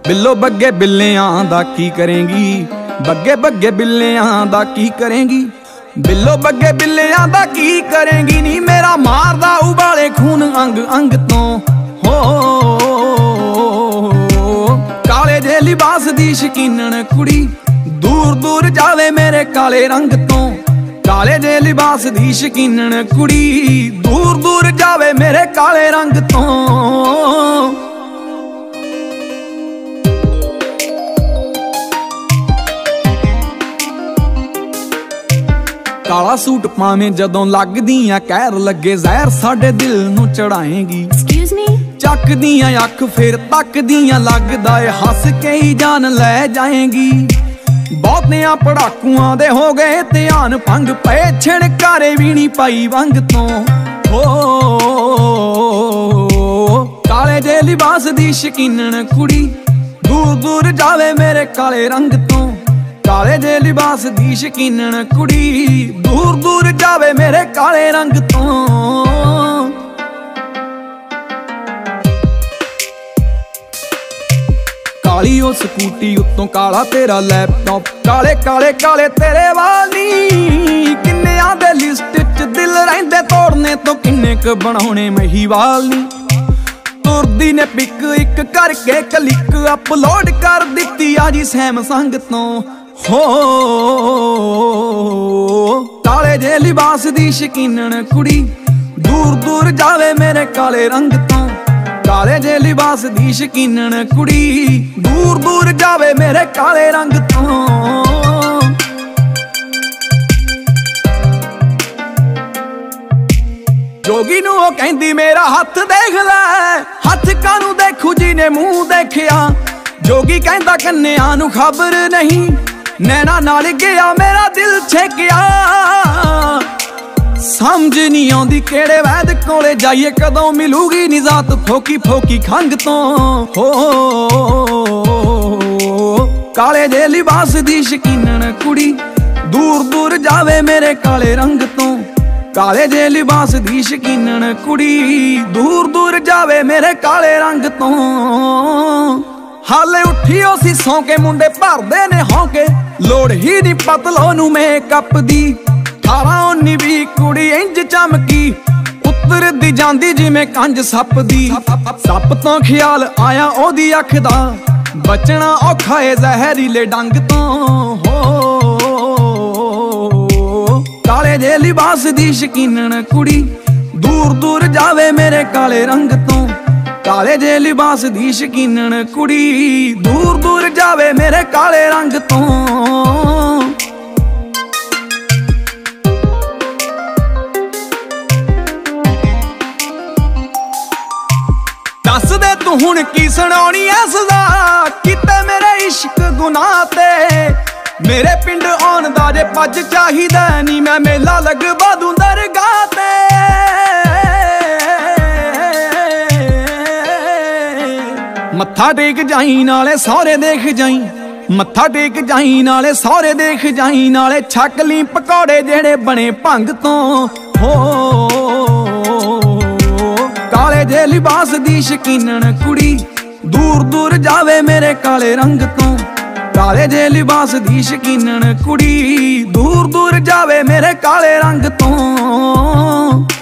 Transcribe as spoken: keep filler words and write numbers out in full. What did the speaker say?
बिल्लो बग्गे बिल्लियां दा की करेंगी, बग्गे बग्गे बिल्लियां दा की करेंगी, बिल्लो बग्गे बिल्लियां दा की करेंगी। नी मेरा मारदा उबाले खून अंग अंग तो हो, काले जे लिबास दी शकीनन कुड़ी, दूर दूर जावे मेरे काले रंग तो। काले जे लिबास दी शकीनन कुड़ी, दूर दूर जावे मेरे काले रंग तो। काला सूट पावे जदों लगदियां कहर लगे जहर साडे दिल नू चढ़ाएगी। चकदियां अख फिर तकदियां लगदा ए हस के ही जान लै जाएगी। बहुतियां पड़ाकुआं दे हो गए ध्यान भंग पे छिड़कारे भी नी पाई वंग तो हो, काले जे लिबास दी शकीनन कुड़ी, दूर दूर जावे मेरे काले रंग तो। काले जे लिबास दी शकीनन कुड़ी, दूर दूर जावे मेरे काले रंग तो। काली ओ स्कूटी उत्तों काला तेरा लैपटॉप, काले काले काले तेरे वाली। किन्नियां दे लिस्ट च दिल रहिंदे तोड़ने तो किन्ने क बनाउणे महीवाल नी। तुरदी ने पिक इक करके क्लिक अपलोड कर दित्ती आ जी सैमसंग तो हो, काले जे लिबास दी शकीनन कुड़ी, दूर दूर जावे मेरे काले रंग तो। काले जे लिबास दी शकीनन कुड़ी, दूर दूर जावे मेरे काले रंग तो। जोगी नू ओ कहंदी मेरा हथ देख लै, हथ कानू देखू जी ने मुंह देखिया। जोगी कहंदा कन्या नू खबर नहीं, नैना नाल गया मेरा दिल छेकिया। समझ नहीं आउंदी केड़े वैद कोले जाइए, कदों मिलूगी निजात फोकी फोकी खंग तो हो, काले जे लिबास दी शकीनन कुड़ी, दूर दूर जावे मेरे काले रंग तो। काले जे लिबास दी शकीनन कुड़ी, दूर दूर जावे मेरे काले रंग तो। हाले उठियो सी सौ के मुंडे भरदे ने होके, लोड़ ही नी पतलो नू मेकअप दी। अठारह उन्नी भी कुड़ी इंज चमकी, उतर दी जांदी जिवें कंज सप दी। सप तो ख्याल आया ओदी अख दा, बचना औखा है जहरीले डंग तो हो, काले जे लिबास दी शकीनन कुड़ी, दूर दूर जावे मेरे काले रंग तो। काले जे लिबास दी शकीनन कुड़ी, दूर दूर जावे मेरे काले रंग तो। दस दे तू हुण की सुनाउणी ऐ सज़ा, किते मेरे इश्क गुनाह ते। मेरे पिंड आउण दा जे पज चाहिदा नी, मैं मेला लगवा दूं दरगाह ते। मत्था टेक जाई नाले सौरे देख जाई, मत्था टेक जाई नाले सौरे देख जाई। नाले छक ली पकौड़े जेड़े बने भंग तो हो, काले जे लिबास दी शकीनन कुड़ी, दूर दूर जावे मेरे काले रंग तो। काले जे लिबास दी शकीनन कुड़ी, दूर दूर जावे मेरे काले रंग तो।